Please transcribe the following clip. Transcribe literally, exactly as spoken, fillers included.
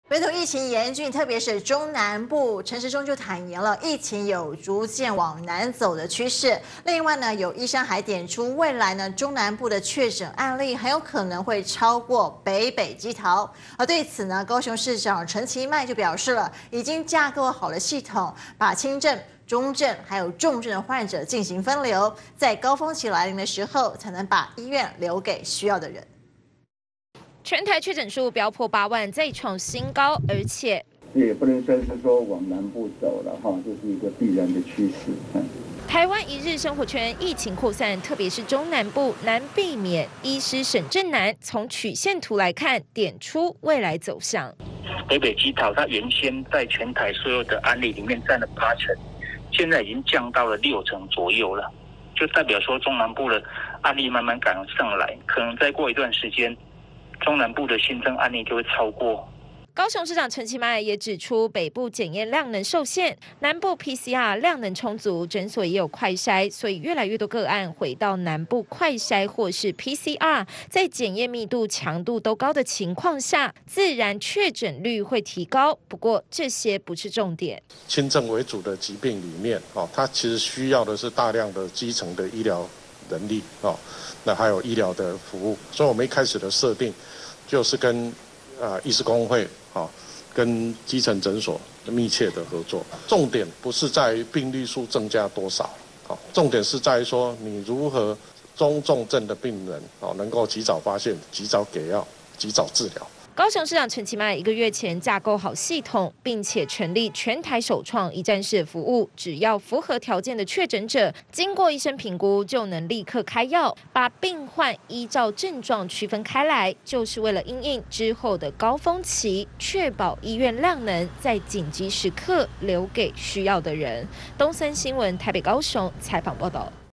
北投疫情严峻，特别是中南部，陈时中就坦言了，疫情有逐渐往南走的趋势。另外呢，有医生还点出，未来呢中南部的确诊案例很有可能会超过北北基桃。而对此呢，高雄市长陈其迈就表示了，已经架构好了系统，把轻症、中症还有重症的患者进行分流，在高峰期来临的时候，才能把医院留给需要的人。 全台确诊数飙破八万，再创新高，而且也不能算是说往南部走了哈，这是一个必然的趋势。嗯， 台湾一日生活圈疫情扩散，特别是中南部难避免。医师沈正南从曲线图来看，点出未来走向。 北北基桃它原先在全台所有的案例里面占了八成，现在已经降到了六成左右了，就代表说中南部的案例慢慢赶上来，可能再过一段时间。中南部的新增案例就会超过。 高雄市长陈其迈也指出，北部检验量能受限，南部 P C R 量能充足，诊所也有快筛，所以越来越多个案回到南部快筛或是 P C R， 在检验密度、强度都高的情况下，自然确诊率会提高。不过这些不是重点。 轻症为主的疾病里面，哦，它其实需要的是大量的基层的医疗人力哦，那还有医疗的服务，所以我们一开始的设定就是跟呃医师公会哦，跟基层诊所密切的合作。重点不是在于病例数增加多少，哦，重点是在于说你如何中重症的病人哦能够及早发现、及早给药、及早治疗。 高雄市长陈其迈一个月前架构好系统，并且成立全台首创一站式服务，只要符合条件的确诊者，经过医生评估就能立刻开药，把病患依照症状区分开来，就是为了因应之后的高峰期，确保医院量能在紧急时刻留给需要的人。东森新闻台北高雄采访报道。